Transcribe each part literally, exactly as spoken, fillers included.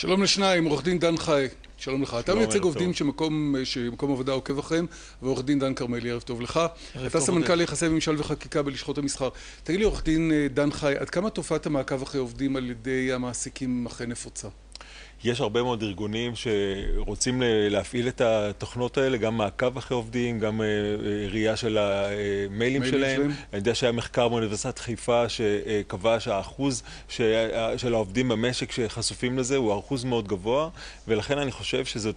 שלום לשניים, עורך דין דן חי, שלום לך. אתה מייצג עובדים שמקום, שמקום עבודה עוקב אחריהם, ועורך דין דן כרמלי, ערב טוב לך. אתה סמנכ"ל יחסי ממשל וחקיקה בלשכות המסחר. תגיד לי, עורך דין דן חי, עד כמה תופעת המעקב אחרי עובדים על ידי המעסיקים אכן נפוצה? יש הרבה מאוד ארגונים שרוצים להפעיל את התוכנות האלה, גם מעקב אחרי עובדים, גם ראייה של המיילים שלהם. אני יודע שהיה מחקר באוניברסיטת חיפה שקבע שהאחוז של העובדים במשק שחשופים לזה הוא אחוז מאוד גבוה, ולכן אני חושב שזה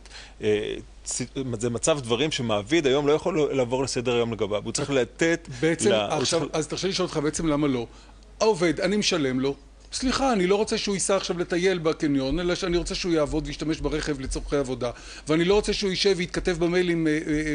מצב דברים שמעביד היום לא יכול לעבור לסדר היום לגביו. הוא צריך לתת... בעצם, עכשיו, אז תרשה לשאול אותך בעצם למה לא. העובד, אני משלם לו. סליחה, אני לא רוצה שהוא ייסע עכשיו לטייל בקניון, אלא שאני רוצה שהוא יעבוד וישתמש ברכב לצורכי עבודה. ואני לא רוצה שהוא יישב ויתכתב במיילים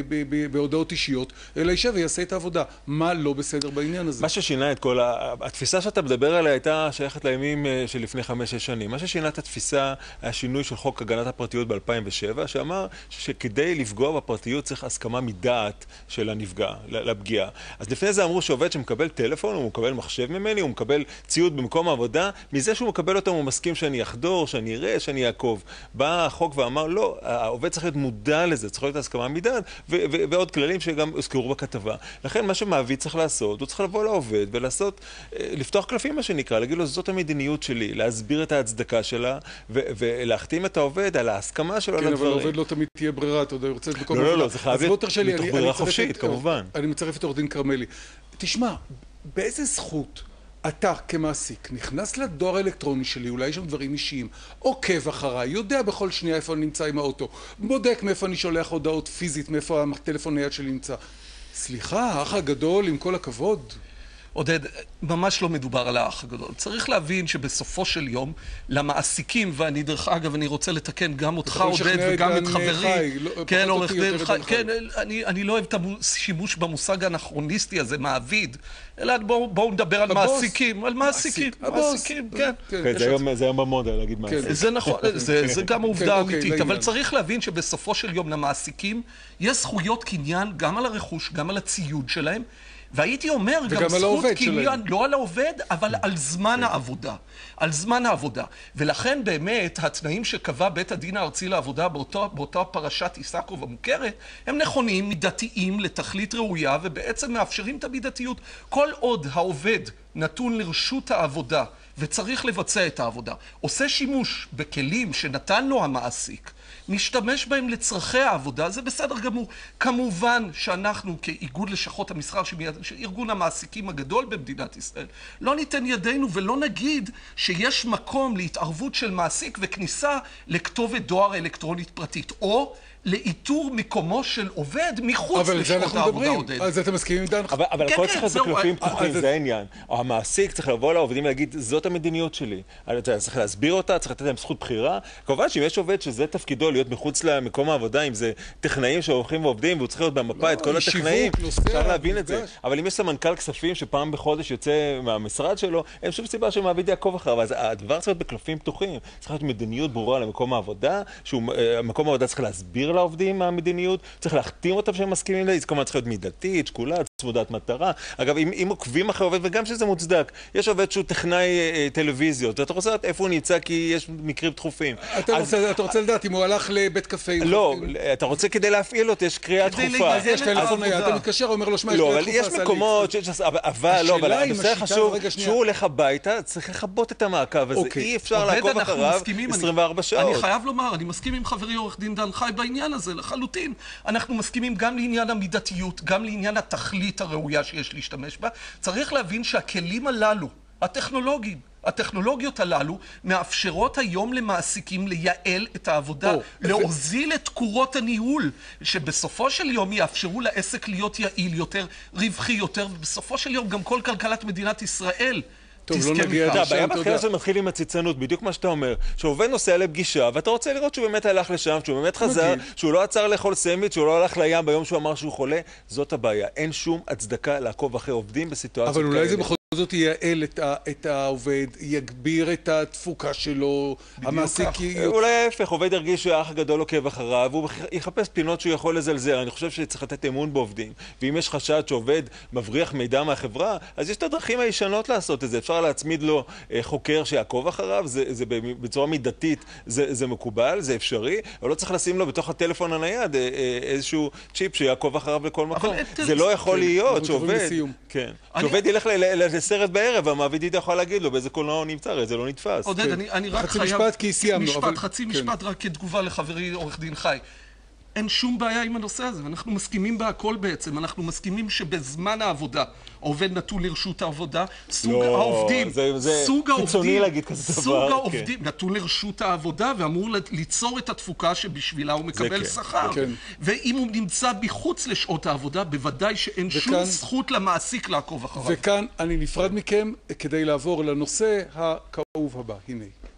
בהודעות אישיות, אלא יישב ויעשה את העבודה. מה לא בסדר בעניין הזה? מה ששינה את כל... התפיסה שאתה מדבר עליה הייתה שייכת לימים של לפני חמש-שש שנים. מה ששינה את התפיסה היה שינוי של חוק הגנת הפרטיות ב-אלפיים ושבע, שאמר שכדי לפגוע בפרטיות צריך הסכמה מדעת של הנפגע, לפגיעה. אז לפני זה אמרו שעובד שמקבל טלפון, הוא מקבל מחשב ממני, הוא מקבל ציוד במקום העבודה, מזה שהוא מקבל אותם הוא מסכים שאני אחדור, שאני אראה, שאני אעקוב. בא החוק ואמר, לא, העובד צריך להיות מודע לזה, צריך להיות הסכמה מדעת, ועוד כללים שגם הוזכרו בכתבה. לכן מה שמעביד צריך לעשות, הוא צריך לבוא לעובד ולעשות, לפתוח קלפים מה שנקרא, להגיד לו, זאת המדיניות שלי, להסביר את ההצדקה שלה, ולהחתים את העובד על ההסכמה שלו לדברים. כן, אבל העובד לא תמיד תהיה ברירה, אתה יודע, הוא רוצה את מקום לא, לא, לא, זה חייב להיות מתוך ברירה חופשית, כמובן. אני מצרף את עורך דין כרמלי. תשמע, באיזה זכות אתה כמעסיק נכנס לדואר האלקטרוני שלי, אולי יש שם דברים אישיים, עוקב אחריי, יודע בכל שנייה איפה אני נמצא עם האוטו, בודק מאיפה אני שולח הודעות פיזית, מאיפה הטלפון נייד שלי נמצא. סליחה, האח הגדול, עם כל הכבוד. עודד, ממש לא מדובר על האח הגדול. צריך להבין שבסופו של יום, למעסיקים, ואני דרך אגב, אני רוצה לתקן גם אותך, עודד, וגם את חברי, כן, עורך דין חי, כן, אני לא אוהב את השימוש במושג האנכרוניסטי הזה, מעביד, אלא בואו נדבר על מעסיקים, על מעסיקים, מעסיקים, כן. זה היום במודה, להגיד מעסיק. זה נכון, זה גם העובדה אמיתית, אבל צריך להבין שבסופו של יום למעסיקים, יש זכויות קניין גם על הרכוש, גם על הציוד שלהם, והייתי אומר גם זכות קניין, לא על העובד, אבל על זמן העבודה. על זמן העבודה. ולכן באמת התנאים שקבע בית הדין הארצי לעבודה באותה פרשת איסקוב המוכרת, הם נכונים, מידתיים, לתכלית ראויה, ובעצם מאפשרים את המידתיות. כל עוד העובד נתון לרשות העבודה, וצריך לבצע את העבודה, עושה שימוש בכלים שנתן לו המעסיק, משתמש בהם לצרכי העבודה, זה בסדר גמור. כמובן שאנחנו כאיגוד לשכות המסחר, שארגון המעסיקים הגדול במדינת ישראל, לא ניתן ידינו ולא נגיד שיש מקום להתערבות של מעסיק וכניסה לכתובת דואר אלקטרונית פרטית, או לאיתור מקומו של עובד מחוץ לשעות העבודה, עודד. אז אתם מסכימים עם דן? אבל הכל צריך להיות בקלפים פתוחים, זה העניין. המעסיק צריך לבוא לעובדים ולהגיד, זאת המדיניות שלי. צריך להסביר אותה, צריך לתת להם זכות בחירה. כמובן שאם יש עובד שזה תפקידו להיות מחוץ למקום העבודה, אם זה טכנאים שהולכים ועובדים, והוא צריך להיות במפה את כל הטכנאים, אפשר להבין את זה. אבל אם יש סמנכ"ל כספים שפעם בחודש יוצא מהמשרד שלו, אין שום סיבה שמעביד יעקוב אחריו. אז הדבר צריך להיות בקלפים פתוחים. צריך להיות מדיניות ברורה למקום העבודה, שמקום העבודה צריך להסביר לעובדים מהמדיניות, צריך להחתים אותם שהם מסכימים לה, זה כמובן צריך להיות מידתית, שקולה, צמודת מטרה. אגב, אם, אם עוקבים אחרי עובד, וגם שזה מוצדק, יש עובד שהוא טכנאי אה, טלוויזיות, ואתה רוצה לדעת איפה הוא נמצא, כי יש מקרים דחופים. אתה, אז... רוצה, אתה רוצה לדעת אם הוא הלך לבית קפה? לא, אתה רוצה כדי להפעיל אותו, יש קריאה דחופה. אז יש טלפון נייד, אתה מתקשר, אומר לו, שמה, יש קריאה דחופה. לא, אבל יש מקומות, אבל לא, אבל הנושא חשוב, שהוא הולך הביתה, צריך לכבות את המעקב הזה. אי אפשר לעקוב אחריו עשרים וארבע שעות. אני חייב לומר, אני מסכים עם חברי עורך דין דן חי בעניין הזה, לחלוטין. אנחנו מסכימים גם לעניין המידתיות, גם לעניין התכלית הראויה שיש להשתמש בה. צריך להבין שהכלים הללו, הטכנולוגיים, הטכנולוגיות הללו מאפשרות היום למעסיקים לייעל את העבודה, להוזיל את תקורות הניהול, שבסופו של יום יאפשרו לעסק להיות יעיל יותר, רווחי יותר, ובסופו של יום גם כל כלכלת מדינת ישראל טוב, לא נגיע את הבעיה בתחילה שמתחיל עם הציצנות, בדיוק מה שאתה אומר, שעובד נוסע לפגישה, ואתה רוצה לראות שהוא באמת הלך לשם, שהוא באמת חזר, שהוא לא עצר לאכול סנדוויץ', שהוא לא הלך לים ביום שהוא אמר שהוא חולה, זאת הבעיה. אין שום הצדקה לעקוב אחרי עובדים בסיטואציות כאלה. אבל אולי זה בכל זאת ייעל את העובד, יגביר את התפוקה שלו, המעסיק... אולי ההפך, עובד ירגיש שהאח הגדול עוקב אחריו, והוא יחפש פינות שהוא יכול לזלזל. אני חושב שצריך לתת אמון בעובדים. ואם יש חשד שעובד מבריח מידע מהחברה, אז יש את הדרכים הישנות לעשות את זה. אפשר להצמיד לו חוקר שיעקוב אחריו, זה, זה בצורה מידתית, זה, זה מקובל, זה אפשרי, אבל לא צריך לשים לו בתוך הטלפון הנייד איזשהו צ'יפ שיעקוב אחריו בכל מקום. זה לא יכול להיות שעובד... כן. שעובד ילך לסרט בערב, והמעביד יכול להגיד לו באיזה קולנוע הוא נמצא, זה לא נתפס. עודד, אני רק חייב... חצי משפט כי סיימנו. משפט, חצי משפט רק כתגובה לחברי עורך דין חי. אין שום בעיה עם הנושא הזה, אנחנו מסכימים בהכל בעצם, אנחנו מסכימים שבזמן העבודה העובד נתון לרשות העבודה, סוג העובדים, סוג העובדים, סוג העובדים נתון לרשות העבודה ואמור ליצור את התפוקה שבשבילה הוא מקבל שכר. ואם הוא נמצא בחוץ לשעות העבודה, בוודאי שאין שום זכות למעסיק לעקוב אחריו. וכאן אני נפרד מכם כדי לעבור לנושא הכאוב הבא, הנה.